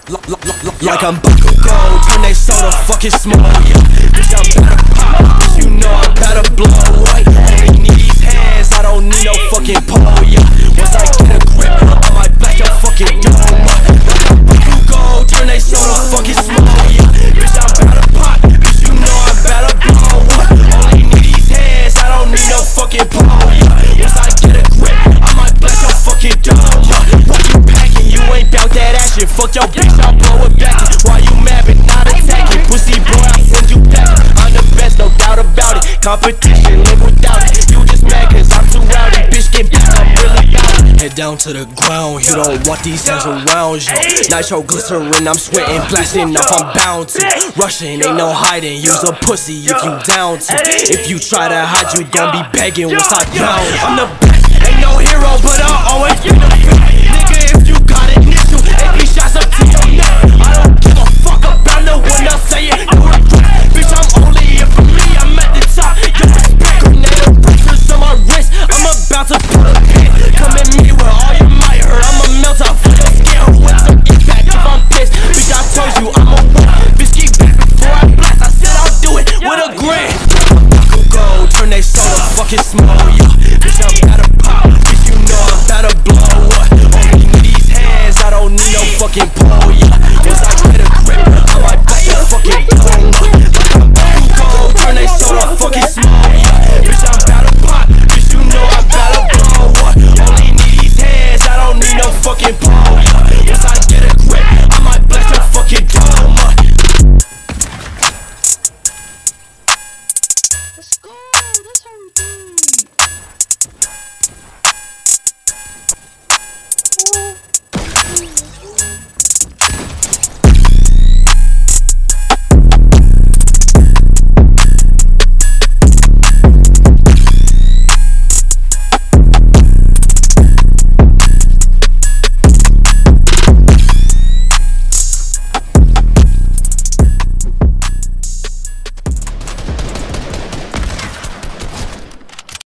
Like I'm Bakugo, turn they soda fucking small, yeah. Bitch, I'm better pop, bitch, you know I'm better blow, right? Only need these hands, I don't need no fucking pole, yeah. Once I get a grip, I might blast your fucking dome. Like I'm Bakugo, turn they soda fucking small, yeah. Bitch, I'm better pop, bitch, you know I'm better blow, what? Only need these hands, I don't need no fucking pole, yeah. Once I get a grip, I might blast your fucking dome. Why you packing? You ain't bout that action. Fuck your bitch, I'll blow it back. Why you mad but not attacking? Pussy boy, I send you back. I'm the best, no doubt about it. Competition, live without it. You just mad cause I'm too rowdy. Bitch, get back, I'm really bout it. Head down to the ground, you don't want these hands around you. Nitro glycerin, I'm sweating, blasting up, I'm bound to. Rushing, ain't no hiding, use a pussy if you down to. If you try to hide, you gon' be begging once I drown. I'm the best, ain't no hero, but I'll always be the best. Nigga, if you got an issue, AP shots up to your neck. I don't give a fuck about no one else saying no regret. Bitch, I'm only here for me, I'm at the top. Yo, respect, grenade erasers on my wrist. I'm about to put a pin. Come at me with all your might hurt. I'ma melt out for your skin with some impact if I'm pissed. Bitch, I told you I'm a winner. Bitch, get back before I blast. I said I'll do it with a grin. Go, turn they soda fucking small.